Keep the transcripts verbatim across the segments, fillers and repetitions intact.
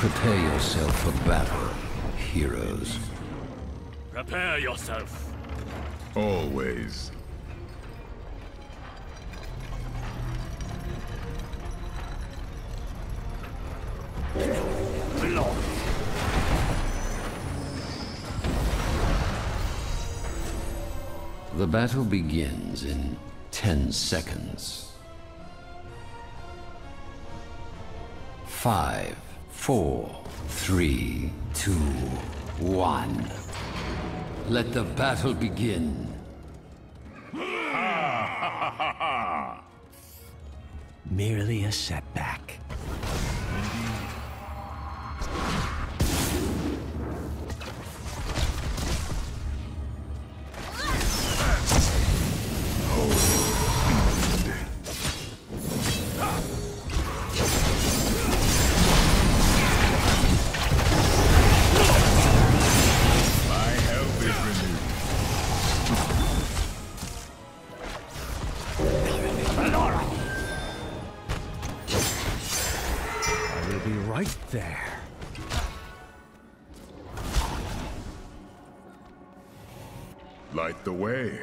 Prepare yourself for battle, heroes. Prepare yourself. Always. The battle begins in ten seconds. Five, four, three, two, one. Let the battle begin. Merely a setback. Right there. Light the way.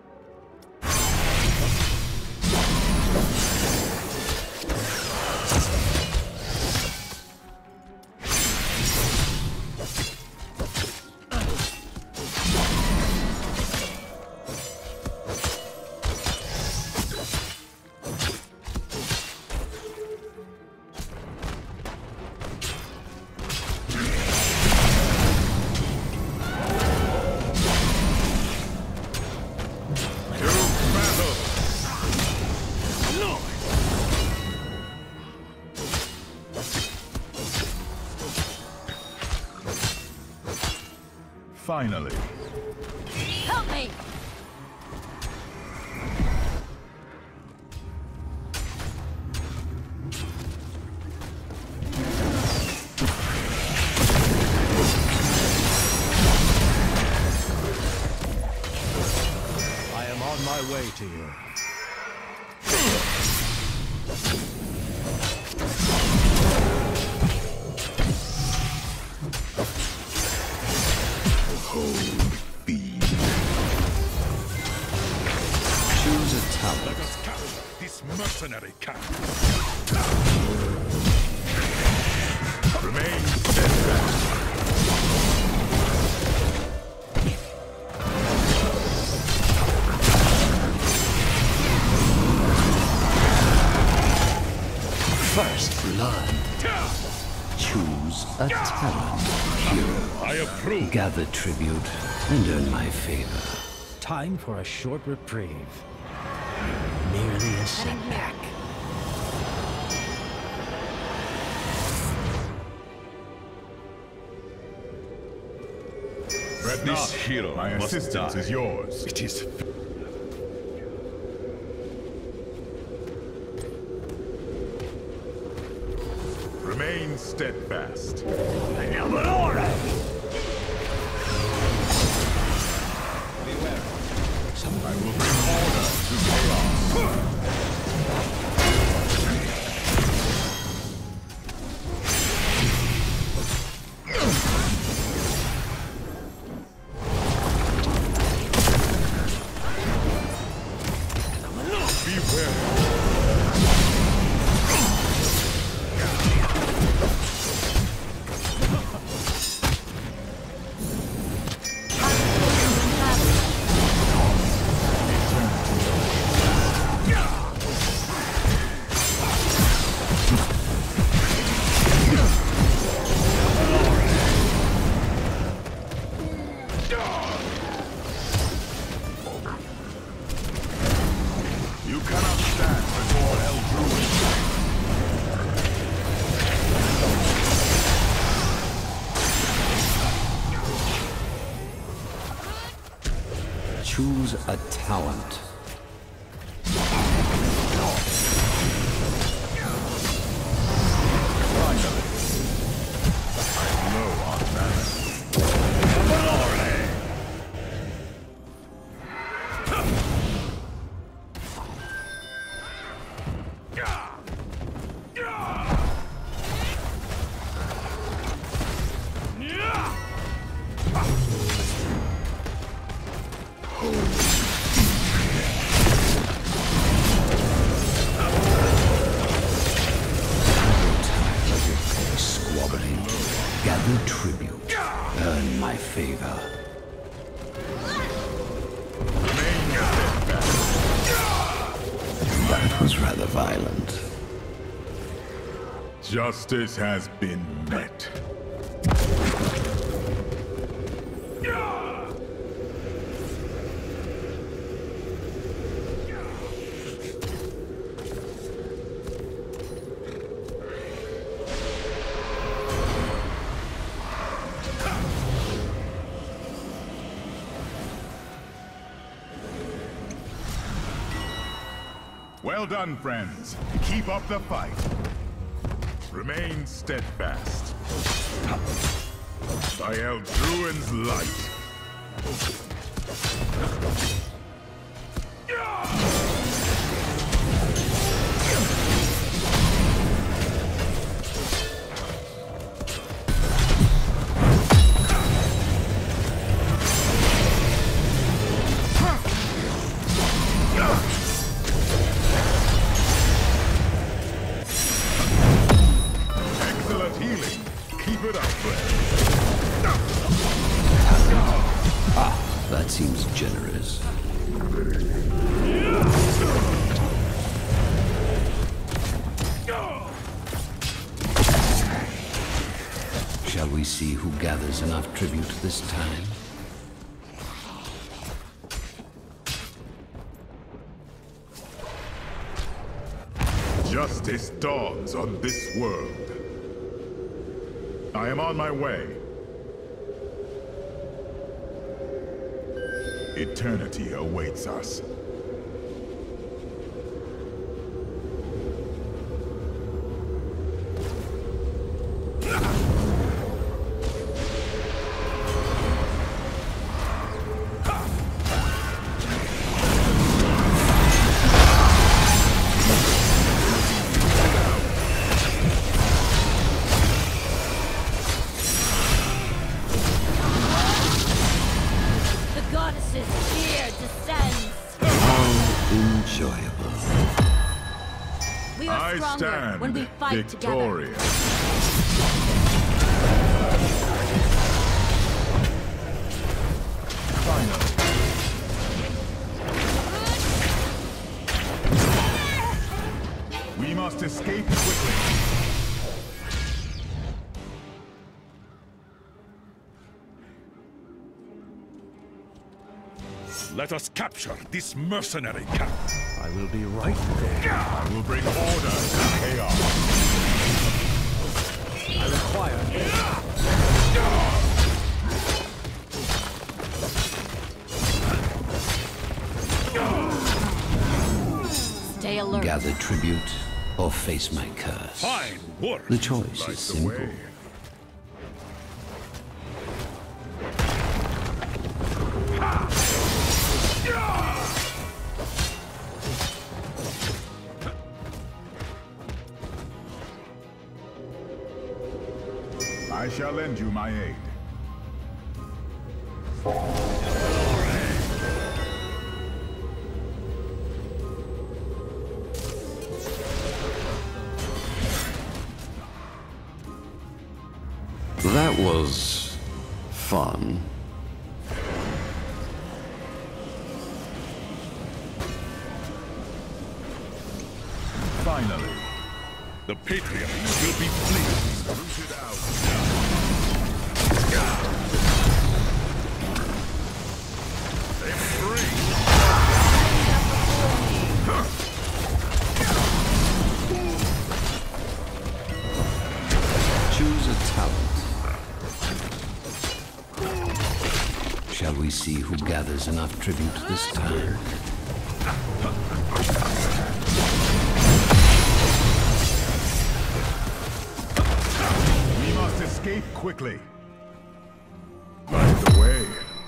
Finally. Help me! I am on my way to you. Choose a talent. Let us catch this mercenary camp. Remain steadfast. First blood. Choose a talent, hero. I approve. Gather tribute and earn my favor. Time for a short reprieve. Merely a setback. Fret This not. hero My must assistance die. is yours. It is Remain steadfast. I will bring order to chaos. You cannot stand before El Druid. Choose a talent. Finally. I'm low on mana. Gather tribute. Earn my favor. That was rather violent. Justice has been met. Well done, friends. Keep up the fight. Remain steadfast. Tyrael Druin's light. That seems generous. Shall we see who gathers enough tribute this time? Justice dawns on this world. I am on my way. Eternity awaits us. Enjoyable. We are I stronger stand when we fight victorious. together. Finally. We must escape quickly. Let us capture this mercenary camp. I will be right there. I will bring order to chaos. I require Stay alert. Gather tribute or face my curse. Fine work. The choice Light is the simple. way. I shall lend you my aid. That was fun. Finally. The Patriots will be pleased. Rooted out. They free. Choose a talent. Shall we see who gathers enough tribute this time? We must escape quickly. Light the way.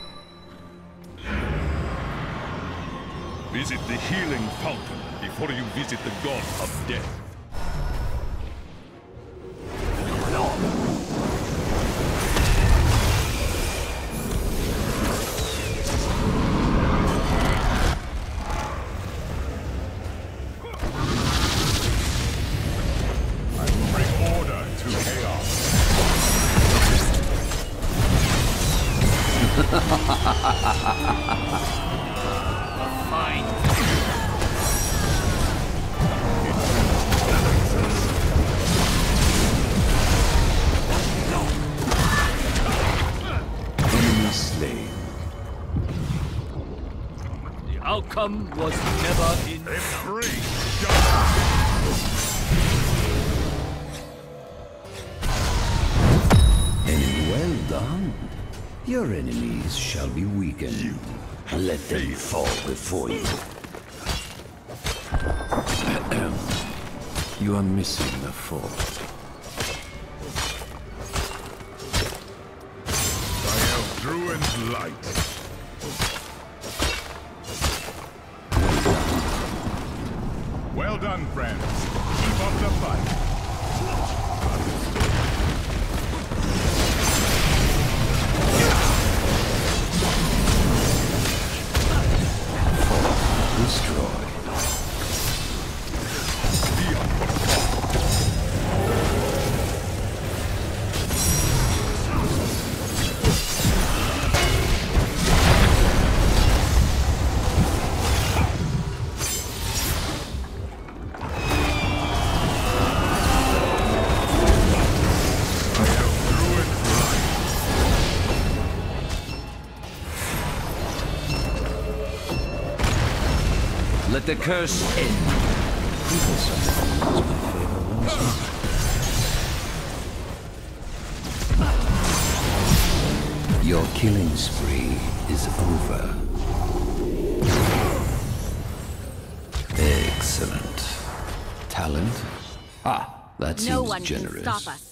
Visit the healing fountain before you visit the god of death. I will bring order to chaos. Fine. Enemy slain. The outcome was never in doubt. Embrace Enemy well done. Your enemies shall be weakened. Let them fall before you. You are missing the fort. Tyrael Druin's light. Well done, friends. Keep up the fight. Destroyed. Let the curse end. People sometimes lose my favor once more. Your killing spree is over. Excellent. Talent? Ah, that seems No one generous. can stop us.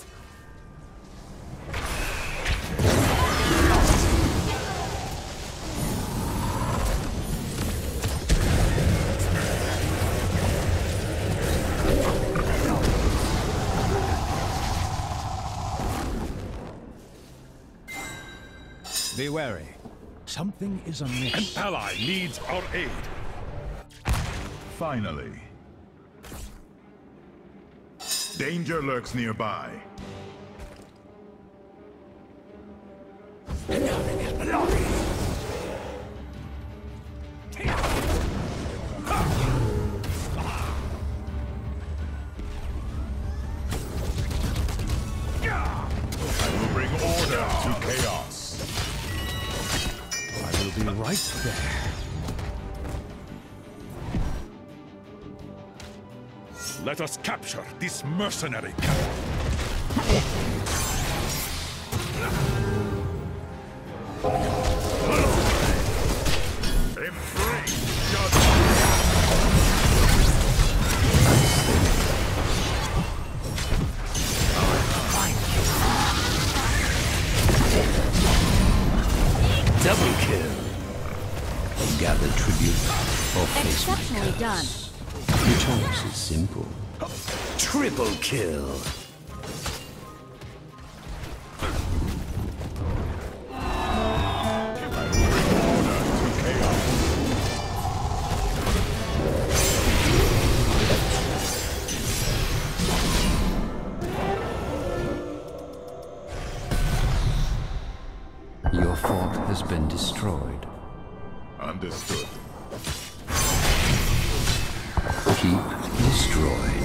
Be wary. Something is amiss. An ally needs our aid. Finally. Danger lurks nearby. I will bring order to chaos. I will be right there. Let us capture this mercenary camp. Embrace judgment. Double kill. Gather tribute or face my Exceptionally done. curse. The choice is simple. Triple kill. Your fort has been destroyed. Understood. Keep destroyed.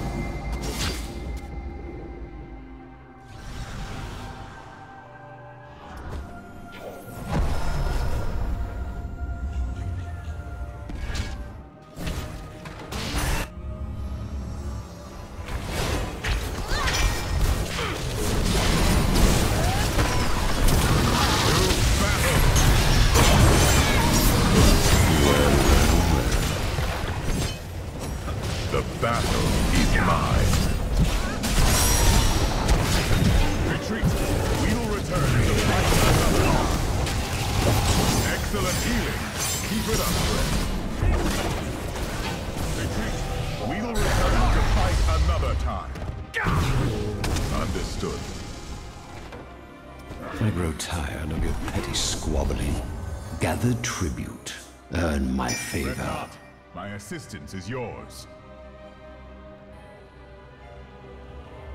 The battle is mine. Retreat. We will return to fight another. Excellent healing. Keep it up, friend. Retreat. We will return to fight another time. Understood. I grow tired of your petty squabbling. Gather tribute. Earn my Fret favor. not. My assistance is yours.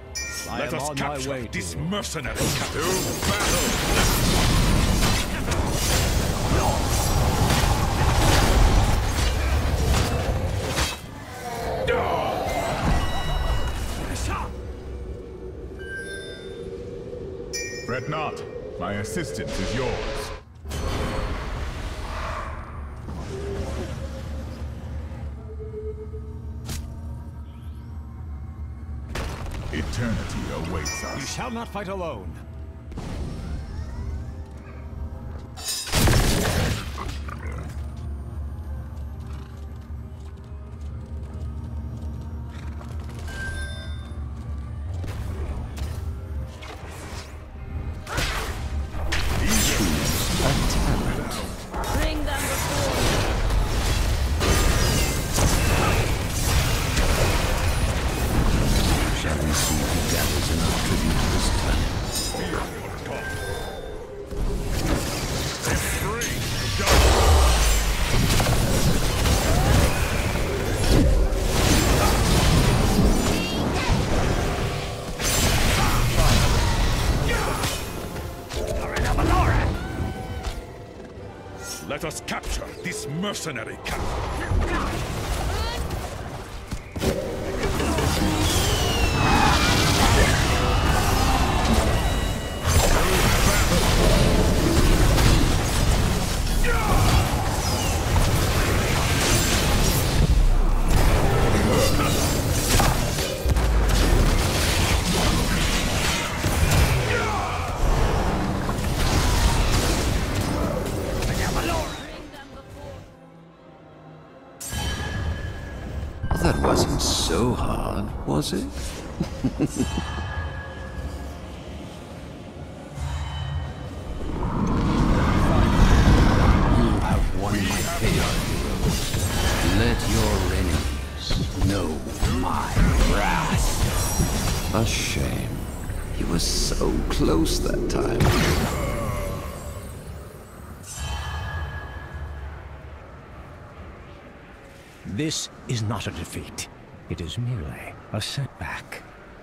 I Let am us on my capture way this to you. mercenary camp. To battle! Fret not. My assistance is yours. Eternity awaits us. You shall not fight alone. Bring them before me. Shall we see who gathers enough tribute this time? Let us capture this mercenary camp. That wasn't so hard, was it? You have won my payout, heroes. Let your enemies know my wrath. A shame. He was so close that time. This is not a defeat. It is merely a setback.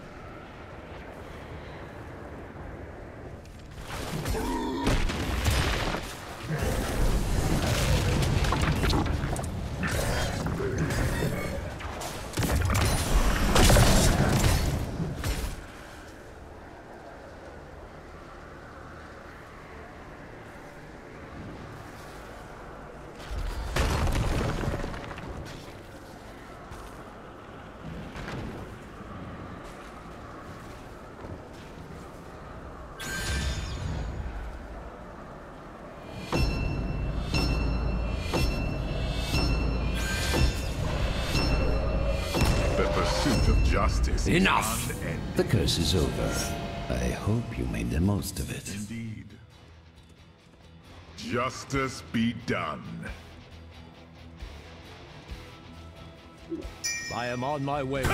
Justice. Enough! The curse is over. I hope you made the most of it. Indeed. Justice be done. I am on my way.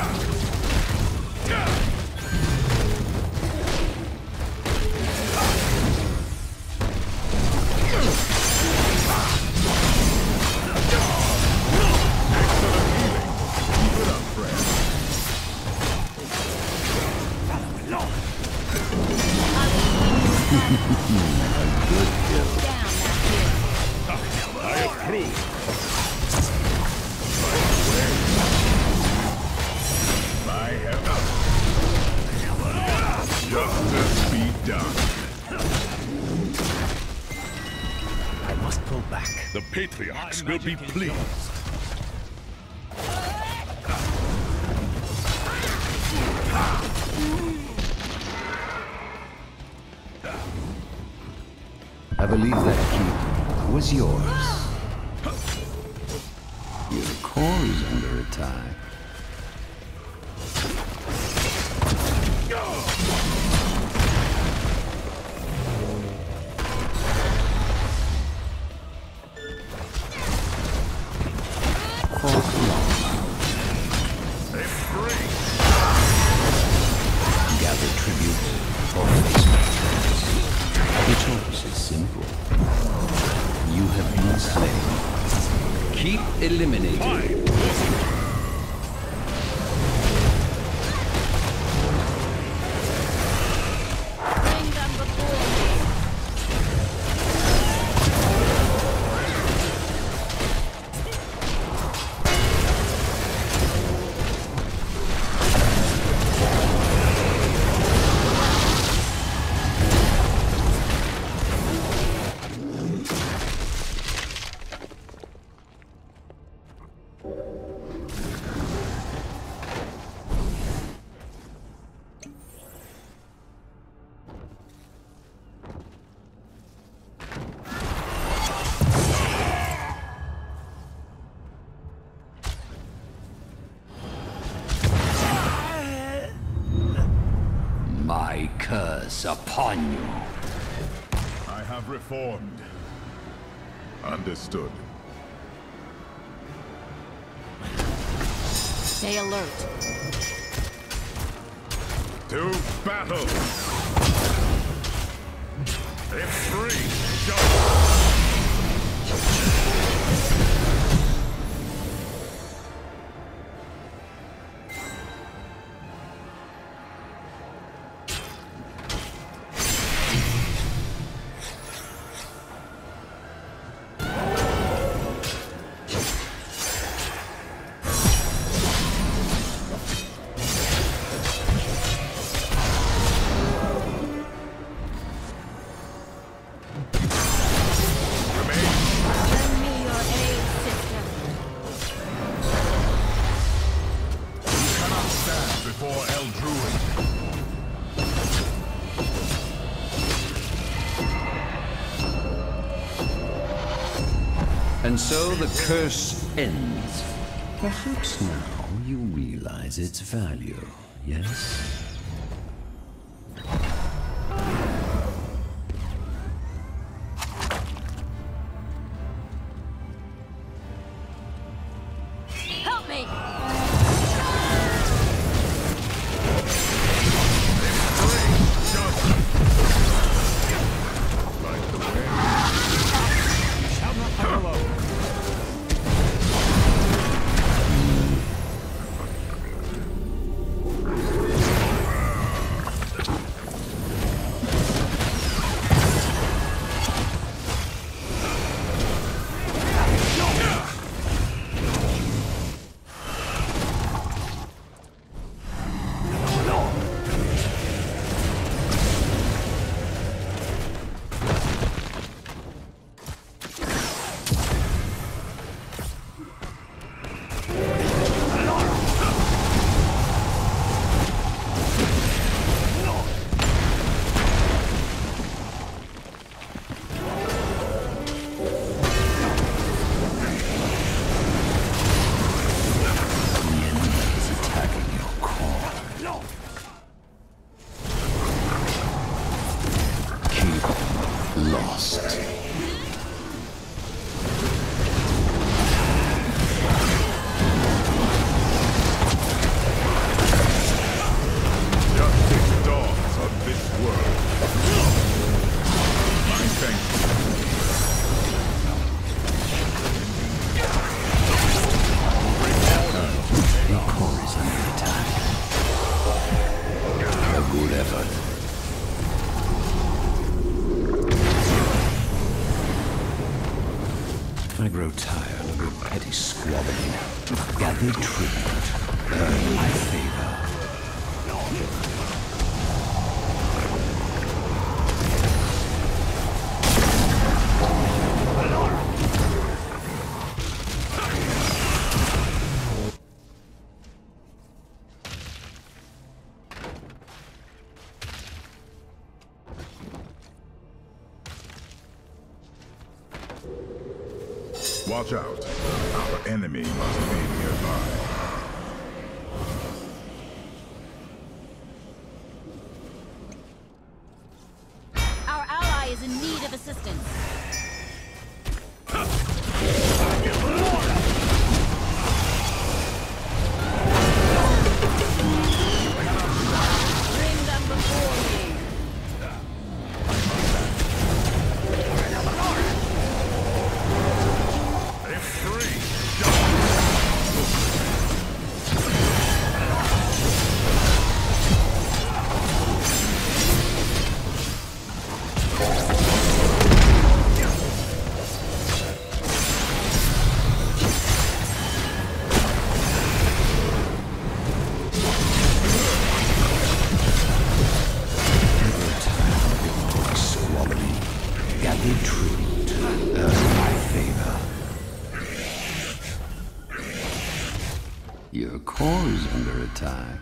I approve. By heaven. Justice be done. I must pull back. The patriarchs will be pleased. I believe that keep was yours. Your core is under attack. Gather tribute for the choice is simple. You have been slain. Keep eliminating. Bring them before me. my curse upon you. I have reformed. Understood. Stay alert. To battle! If free, jump! And so the curse ends. Perhaps now you realize its value, yes? Help me! I grow tired of your petty squabbling. Gather tribute. Earn my favor. Watch out. Our enemy must be nearby. Our ally is in need of assistance. Bring them before me. Your core is under attack.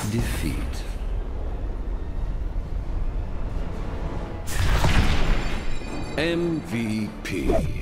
defeat. M V P.